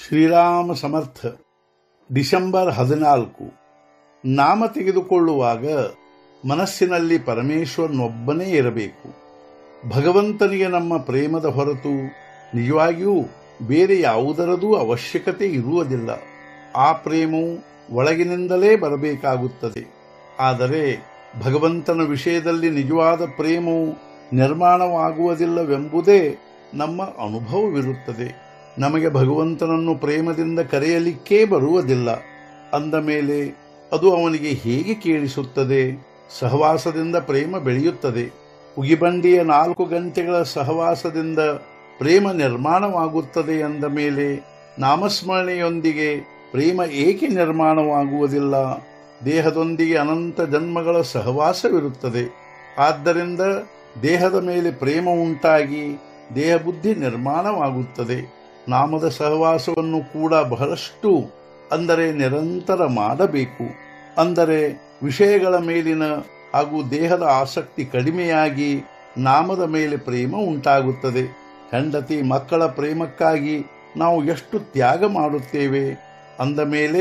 ಶ್ರೀರಾಮ ಸಮರ್ಥ December 14 ನಾಮ ತೆಗೆದುಕೊಳ್ಳುವಾಗ ಮನಸ್ಸಿನಲ್ಲಿ ಪರಮೇಶ್ವರನೊಬ್ಬನೇ ಇರಬೇಕು. ಭಗವಂತನಿಗೆ ನಮ್ಮ ಪ್ರೇಮದ ಹೊರತು ನಿಜವಾಗಿಯೂ ಬೇರೆ ಯಾವುದರದೂ ಅವಶ್ಯಕತೆ ಇರುವುದಿಲ್ಲ. ಆ ಪ್ರೇಮವು ಒಳಗಿನಿಂದಲೇ ಬರಬೇಕಾಗುತ್ತದೆ. ಆದರೆ ಭಗವಂತನ ವಿಷಯದಲ್ಲಿ ನಿಜವಾದ ಪ್ರೇಮವು ನಿರ್ಮಾಣವಾಗುವುದಿಲ್ಲವೆಂಬುದೇ ನಮ್ಮ ಅನುಭವವಿರುತ್ತದೆ. ನಮಗೆ ಭಗವಂತನನ್ನು ಪ್ರೇಮದಿಂದ ಕರೆಯಲಿಕ್ಕೇ ಬರುವುದಿಲ್ಲ. ಅಂದ ಮೇಲೆ ಅದು ಅವನಿಗೆ ಹೇಗೆ ಕೇಳಿಸುತ್ತದೆ? ಸಹವಾಸದಿಂದ ಪ್ರೇಮ ಬೆಳೆಯುತ್ತದೆ. ಉಗಿಬಂಡಿಯ 4 ಗಂಟೆಗಳ ಸಹವಾಸದಿಂದ ಪ್ರೇಮ ನಿರ್ಮಾಣವಾಗುತ್ತದೆ ಅಂದ ಮೇಲೆ ನಾಮಸ್ಮರಣೆಯೊಂದಿಗೆ ಪ್ರೇಮ ಏಕೆ ನಿರ್ಮಾಣವಾಗುವುದಿಲ್ಲ? ದೇಹದೊಂದಿಗೆ ಅನಂತ ಜನ್ಮಗಳ ಸಹವಾಸವಿರುತ್ತದೆ. ಆದ್ದರಿಂದ ದೇಹದ ಮೇಲೆ ಪ್ರೇಮ ಉಂಟಾಗಿ ದೇಹ ಬುದ್ಧಿ ನಿರ್ಮಾಣವಾಗುತ್ತದೆ. ನಾಮದ ಸಹವಾಸವನ್ನು ಕೂಡ ಬಹಳಷ್ಟು ಅಂದರೆ ನಿರಂತರ ಮಾಡಬೇಕು. ಅಂದರೆ ವಿಷಯಗಳ ಮೇಲಿನ ಹಾಗೂ ದೇಹದ ಆಸಕ್ತಿ ಕಡಿಮೆಯಾಗಿ ನಾಮದ ಮೇಲೆ ಪ್ರೇಮ ಉಂಟಾಗುತ್ತದೆ. ಹೆಂಡತಿ ಮಕ್ಕಳ ಪ್ರೇಮಕ್ಕಾಗಿ ನಾವು ಎಷ್ಟು ತ್ಯಾಗ ಮಾಡುತ್ತೇವೆ. ಅಂದ ಮೇಲೆ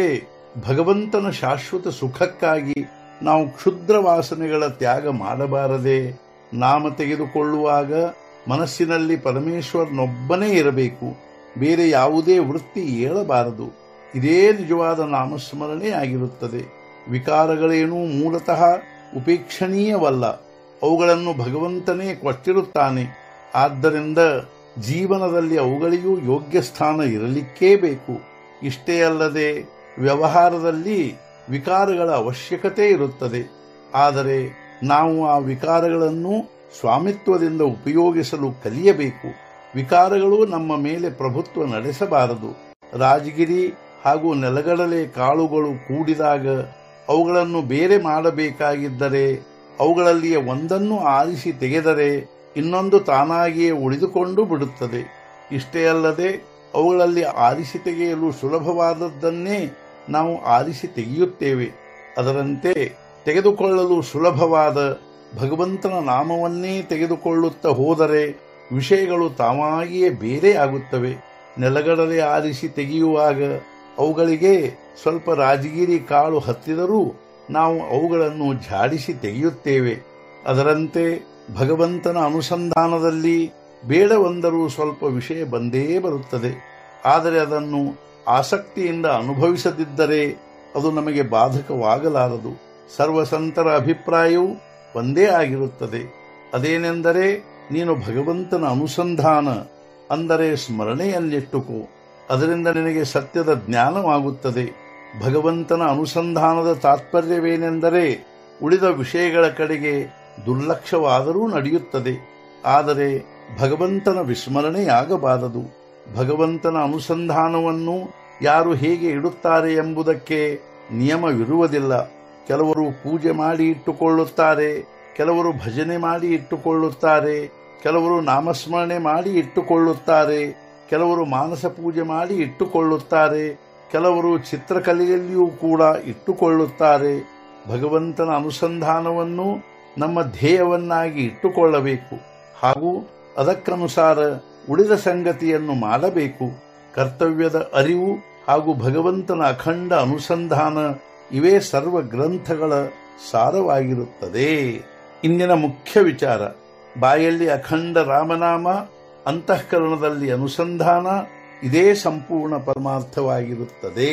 ಭಗವಂತನ ಶಾಶ್ವತ ಸುಖಕ್ಕಾಗಿ ನಾವು ಕ್ಷುದ್ರ ವಾಸನೆಗಳ ತ್ಯಾಗ ಮಾಡಬಾರದೆ? ನಾಮ ತೆಗೆದುಕೊಳ್ಳುವಾಗ ಮನಸ್ಸಿನಲ್ಲಿ ಪರಮೇಶ್ವರನೊಬ್ಬನೇ ಇರಬೇಕು. ಬೇರೆ ಯಾವುದೇ ವೃತ್ತಿ ಏಳಬಾರದು. ಇದೇ ನಿಜವಾದ ನಾಮಸ್ಮರಣೆ ಆಗಿರುತ್ತದೆ. ವಿಕಾರಗಳೇನೂ ಮೂಲತಃ ಉಪೇಕ್ಷಣೀಯವಲ್ಲ. ಅವುಗಳನ್ನು ಭಗವಂತನೇ ಕೊಟ್ಟಿರುತ್ತಾನೆ. ಆದ್ದರಿಂದ ಜೀವನದಲ್ಲಿ ಅವುಗಳಿಗೂ ಯೋಗ್ಯ ಸ್ಥಾನ ಇರಲಿಕ್ಕೇ ಬೇಕು. ಇಷ್ಟೇ ಅಲ್ಲದೆ ವ್ಯವಹಾರದಲ್ಲಿ ವಿಕಾರಗಳ ಅವಶ್ಯಕತೆ ಇರುತ್ತದೆ. ಆದರೆ ನಾವು ಆ ವಿಕಾರಗಳನ್ನು ಸ್ವಾಮಿತ್ವದಿಂದ ಉಪಯೋಗಿಸಲು ಕಲಿಯಬೇಕು. ವಿಕಾರಗಳು ನಮ್ಮ ಮೇಲೆ ಪ್ರಭುತ್ವ ನಡೆಸಬಾರದು. ರಾಜಗಿರಿ ಹಾಗೂ ನೆಲಗಡಲೆ ಕಾಳುಗಳು ಕೂಡಿದಾಗ ಅವುಗಳನ್ನು ಬೇರೆ ಮಾಡಬೇಕಾಗಿದ್ದರೆ ಅವುಗಳಲ್ಲಿಯೇ ಒಂದನ್ನು ಆರಿಸಿ ತೆಗೆದರೆ ಇನ್ನೊಂದು ತಾನಾಗಿಯೇ ಉಳಿದುಕೊಂಡು ಬಿಡುತ್ತದೆ. ಇಷ್ಟೇ ಅಲ್ಲದೆ ಅವುಗಳಲ್ಲಿ ಆರಿಸಿ ತೆಗೆಯಲು ಸುಲಭವಾದದ್ದನ್ನೇ ನಾವು ಆರಿಸಿ ತೆಗೆಯುತ್ತೇವೆ. ಅದರಂತೆ ತೆಗೆದುಕೊಳ್ಳಲು ಸುಲಭವಾದ ಭಗವಂತನ ನಾಮವನ್ನೇ ತೆಗೆದುಕೊಳ್ಳುತ್ತಾ ಹೋದರೆ ವಿಷಯಗಳು ತಾವಾಗಿಯೇ ಬೇರೆ ಆಗುತ್ತವೆ. ನೆಲಗಡಲೆ ಆರಿಸಿ ತೆಗೆಯುವಾಗ ಅವುಗಳಿಗೆ ಸ್ವಲ್ಪ ರಾಜಗಿರಿ ಕಾಳು ಹತ್ತಿದರೂ ನಾವು ಅವುಗಳನ್ನು ಝಾಡಿಸಿ ತೆಗೆಯುತ್ತೇವೆ. ಅದರಂತೆ ಭಗವಂತನ ಅನುಸಂಧಾನದಲ್ಲಿ ಬೇಡವೆಂದರೂ ಸ್ವಲ್ಪ ವಿಷಯ ಬಂದೇ ಬರುತ್ತದೆ. ಆದರೆ ಅದನ್ನು ಆಸಕ್ತಿಯಿಂದ ಅನುಭವಿಸದಿದ್ದರೆ ಅದು ನಮಗೆ ಬಾಧಕವಾಗಲಾರದು. ಸರ್ವಸಂತರ ಅಭಿಪ್ರಾಯವು ಒಂದೇ ಆಗಿರುತ್ತದೆ. ಅದೇನೆಂದರೆ ನೀನು ಭಗವಂತನ ಅನುಸಂಧಾನ ಅಂದರೆ ಸ್ಮರಣೆಯನ್ನಿಟ್ಟುಕೋ. ಅದರಿಂದ ನಿನಗೆ ಸತ್ಯದ ಜ್ಞಾನವಾಗುತ್ತದೆ. ಭಗವಂತನ ಅನುಸಂಧಾನದ ತಾತ್ಪರ್ಯವೇನೆಂದರೆ ಉಳಿದ ವಿಷಯಗಳ ಕಡೆಗೆ ದುರ್ಲಕ್ಷ್ಯವಾದರೂ ನಡೆಯುತ್ತದೆ. ಆದರೆ ಭಗವಂತನ ವಿಸ್ಮರಣೆಯಾಗಬಾರದು. ಭಗವಂತನ ಅನುಸಂಧಾನವನ್ನು ಯಾರು ಹೇಗೆ ಇಡುತ್ತಾರೆ ಎಂಬುದಕ್ಕೆ ನಿಯಮವಿರುವುದಿಲ್ಲ. ಕೆಲವರು ಪೂಜೆ ಮಾಡಿ ಇಟ್ಟುಕೊಳ್ಳುತ್ತಾರೆ, ಕೆಲವರು ಭಜನೆ ಮಾಡಿ ಇಟ್ಟುಕೊಳ್ಳುತ್ತಾರೆ, ಕೆಲವರು ನಾಮಸ್ಮರಣೆ ಮಾಡಿ ಇಟ್ಟುಕೊಳ್ಳುತ್ತಾರೆ, ಕೆಲವರು ಮಾನಸ ಪೂಜೆ ಮಾಡಿ ಇಟ್ಟುಕೊಳ್ಳುತ್ತಾರೆ, ಕೆಲವರು ಚಿತ್ರಕಲೆಯಲ್ಲಿಯೂ ಕೂಡ ಇಟ್ಟುಕೊಳ್ಳುತ್ತಾರೆ. ಭಗವಂತನ ಅನುಸಂಧಾನವನ್ನು ನಮ್ಮ ಧ್ಯೇಯವನ್ನಾಗಿ ಇಟ್ಟುಕೊಳ್ಳಬೇಕು ಹಾಗೂ ಅದಕ್ಕನುಸಾರ ಉಳಿದ ಸಂಗತಿಯನ್ನು ಮಾಡಬೇಕು. ಕರ್ತವ್ಯದ ಅರಿವು ಹಾಗೂ ಭಗವಂತನ ಅಖಂಡ ಅನುಸಂಧಾನ ಇವೇ ಸರ್ವ ಗ್ರಂಥಗಳ ಸಾರವಾಗಿರುತ್ತದೆ. ಇಂದಿನ ಮುಖ್ಯ ವಿಚಾರ: ಬಾಯಲ್ಲಿ ಅಖಂಡ ರಾಮನಾಮ, ಅಂತಃಕರಣದಲ್ಲಿ ಅನುಸಂಧಾನ, ಇದೇ ಸಂಪೂರ್ಣ ಪರಮಾರ್ಥವಾಗಿರುತ್ತದೆ.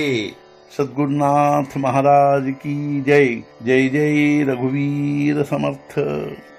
ಸದ್ಗುರುನಾಥ ಮಹಾರಾಜ್ ಕಿ ಜೈ. ಜೈ ಜೈ ರಘುವೀರ ಸಮರ್ಥ.